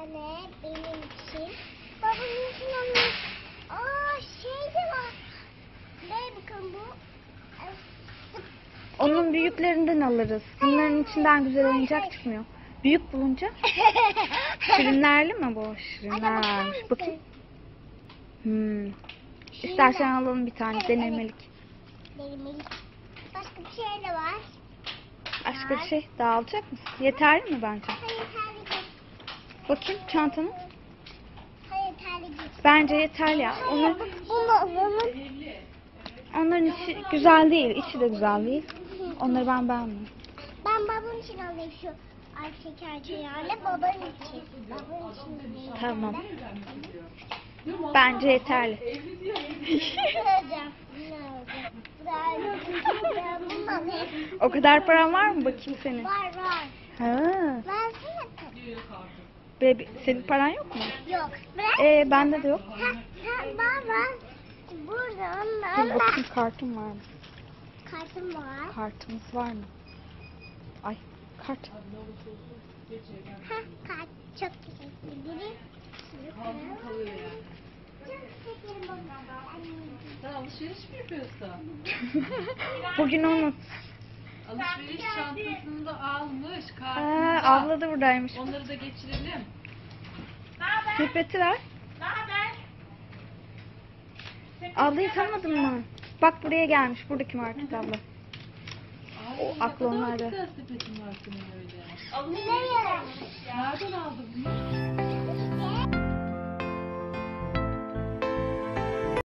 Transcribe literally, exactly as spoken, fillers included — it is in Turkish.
tane benim için. Babamın için almış. Aa şey de var. Ne bakın bu? Onun büyüklerinden alırız. Bunların içinden güzel oyuncak çıkmıyor. Büyük bulunca. Şirinlerli mi bu? Şirinler varmış. Bakayım. Hmm. İstersen alalım bir tane Evet, denemelik. Denemelik. Başka bir şey de var. Başka bir şey daha alacak mısın? Yeterli mi bence? Hayır yeterli değil. Bakayım çantanı. Hayır yeterli değil. Bence yeterli ya. Onlar, Bunu alalım. onların içi güzel değil. İçi de güzel değil. Onları ben beğenmiyorum. Ben babam için alayım şu ay şekercilerle baban için. Baban için alayım. Tamam. Bence yeterli. Ne alacağım? Ne alacağım? Ben bunu alayım. O kadar paran var mı bakayım senin? Var var. Ha. Versene tabii. Bebi, senin paran yok mu? Yok. Bırak. Ee, bende de yok. Ha, ha, baba. Burada Dur ondan bakayım kartım var mı? kartım var. Kartımız var mı? Ay kart. Ha, kart çok teşekkür ederim. Sen alışveriş mi yapıyorsun? Bugün onun. Alışveriş çantasını da almış. Aa, Kartını da. abla da buradaymış. Onları da geçirelim. Sepeti ver. Ablayı tanımadın mı? Bak buraya gelmiş. Buradaki market abla. Ay, O, ne aklı kadar onlarda. güzel sepetin var senin öyle. Nereye? Nereden aldın bunu?